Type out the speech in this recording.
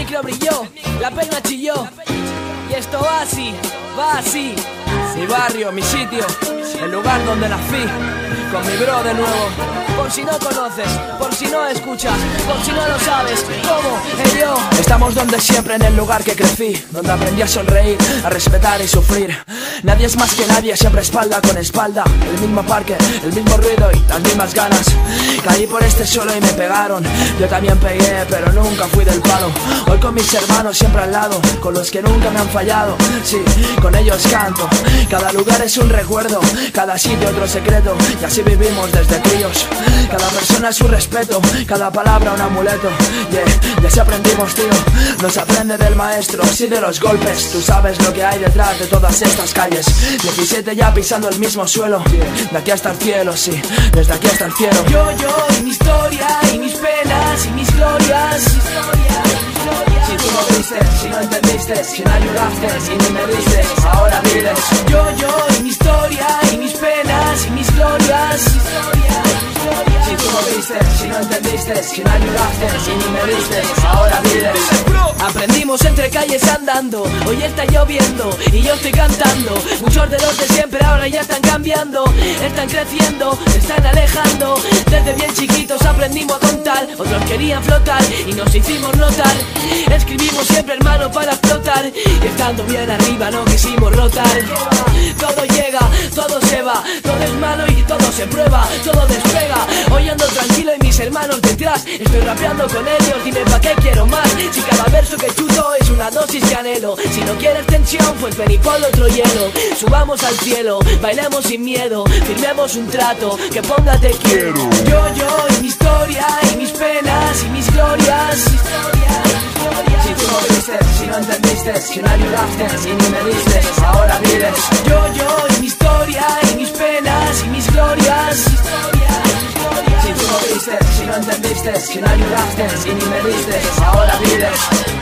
micro brilló, la peña chilló. Y esto va así, va así. Mi barrio, mi sitio, el lugar donde nací. Con mi bro de nuevo. Por si no conoces, por si no escuchas, por si no lo sabes, ¿cómo? Yo. Estamos donde siempre, en el lugar que crecí, donde aprendí a sonreír, a respetar y sufrir. Nadie es más que nadie, siempre espalda con espalda. El mismo parque, el mismo ruido y las mismas ganas. Caí por este suelo y me pegaron. Yo también pegué, pero nunca fui del palo. Hoy con mis hermanos siempre al lado, con los que nunca me han fallado. Sí, con ellos canto. Cada lugar es un recuerdo, cada sitio otro secreto. Y así vivimos desde críos. Cada persona es su respeto, cada palabra un amuleto. Yeah, ya se aprendimos, tío. No se aprende del maestro, sí de los golpes. Tú sabes lo que hay detrás de todas estas calles. 17 ya pisando el mismo suelo. De aquí hasta el cielo, sí, desde aquí hasta el cielo. Yo y mi historia, y mis penas, y mis glorias. Si tú no viste, si no entendiste, si no ayudaste, si ni me diste, ahora vives. Yo y mi historia, y mis penas, y mis glorias. Si tú no viste, si no entendiste, si no ayudaste, si ni me diste, ahora vives. Aprendimos entre calles andando, hoy está lloviendo y yo estoy cantando. Muchos de los de siempre ahora ya están cambiando, están creciendo, se están alejando. Desde bien chiquitos aprendimos a contar, otros querían flotar y nos hicimos notar. Escribimos siempre, hermano, para explotar, y estando bien arriba no quisimos rotar. Todo llega, todo se va, todo es malo y todo se prueba, todo despega. Hoy ando tranquilo y mis hermanos detrás, estoy rapeando con ellos, dime pa' qué quiero más. Si cada verso que chuto es una dosis de anhelo, si no quieres tensión pues ven y ponle otro hielo. Subamos al cielo, bailemos sin miedo, firmemos un trato, que ponga te quiero. Yo y mi historia, y mis penas, y mis glorias. Si tú no viste, si no entendiste, si no ayudaste, si ni me diste, ahora vives. Yo y mi historia, y mis penas, y mis glorias. Si tú no viste, si no entendiste, si no ayudaste, si ni me diste, ahora vives.